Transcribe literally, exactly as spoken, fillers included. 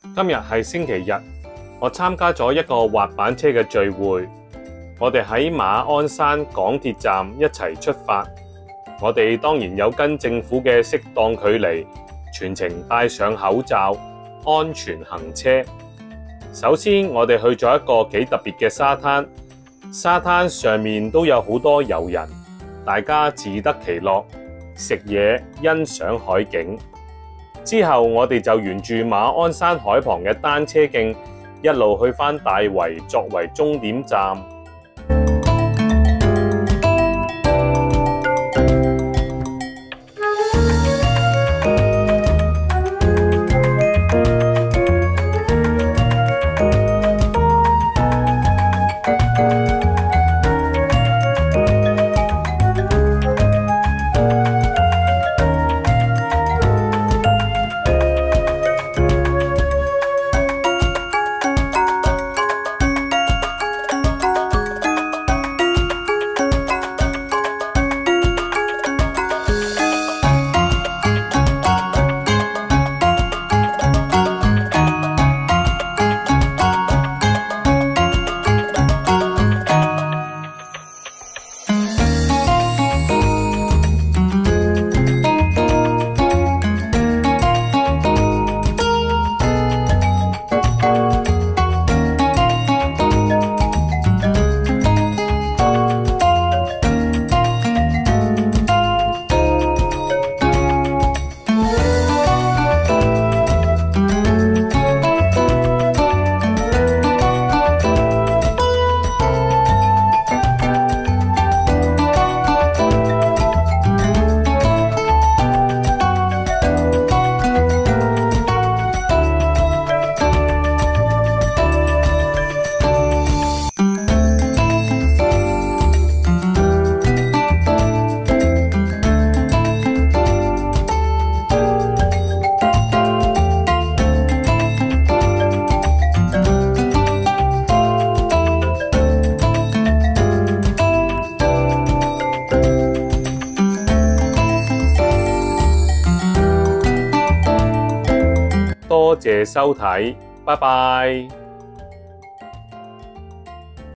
今日係星期日，我參加咗一個滑板車嘅聚會。我哋喺馬鞍山港鐵站一齊出發。我哋當然有跟政府嘅適當距離，全程戴上口罩，安全行車。首先，我哋去咗一個幾特別嘅沙灘，沙灘上面都有好多遊人，大家自得其樂，食嘢，欣賞海景。之後我哋就沿住馬鞍山海旁嘅單車徑，一路去返大圍作為終點站。多謝收睇，拜拜。